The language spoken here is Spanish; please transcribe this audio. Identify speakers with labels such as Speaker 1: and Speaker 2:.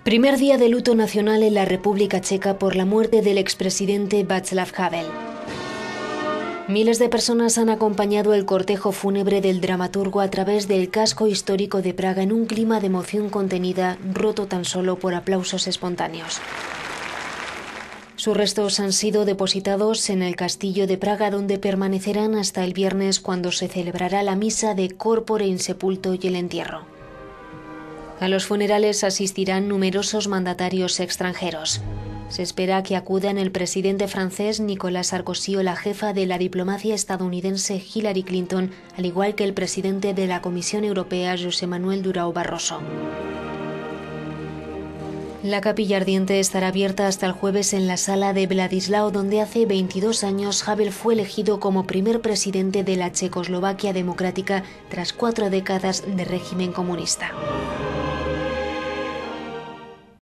Speaker 1: Primer día de luto nacional en la República Checa por la muerte del expresidente Václav Havel. Miles de personas han acompañado el cortejo fúnebre del dramaturgo a través del casco histórico de Praga en un clima de emoción contenida, roto tan solo por aplausos espontáneos. Sus restos han sido depositados en el castillo de Praga, donde permanecerán hasta el viernes, cuando se celebrará la misa de Corpore Insepulto y el entierro. A los funerales asistirán numerosos mandatarios extranjeros. Se espera que acudan el presidente francés Nicolas Sarkozy o la jefa de la diplomacia estadounidense Hillary Clinton, al igual que el presidente de la Comisión Europea José Manuel Durão Barroso. La capilla ardiente estará abierta hasta el jueves en la sala de Vladislao, donde hace 22 años Havel fue elegido como primer presidente de la Checoslovaquia democrática tras 4 décadas de régimen comunista.